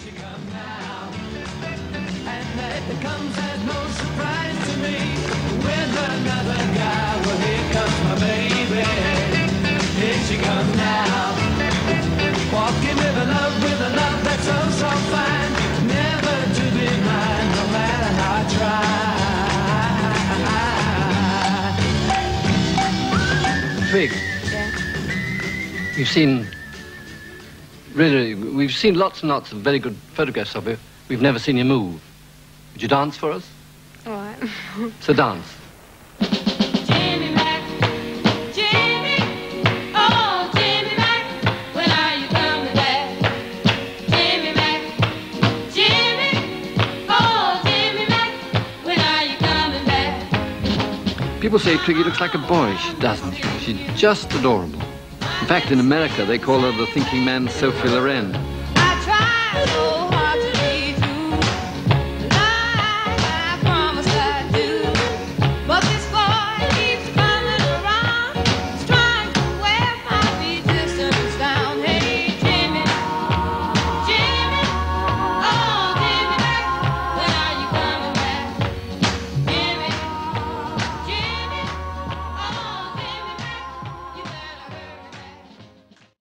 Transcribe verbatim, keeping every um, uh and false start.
she come now. And that comes as no surprise to me. With another guy, well, here comes my baby. Here she come now. Walking with a love, with a love that's so, so fine. Never to be mine, no matter how I try. Twig. Yeah. We've seen, really, we've seen lots and lots of very good photographs of you. We've never seen you move. Would you dance for us? All right. So dance. Jimmy Mac, Jimmy, oh Jimmy Mac, when are you coming back? Jimmy Mac, Jimmy, oh Jimmy Mac, when are you coming back? People say Twiggy looks like a boy. She doesn't. She's just adorable. In fact, in America, they call her the thinking man's Sophie Loren. I tried.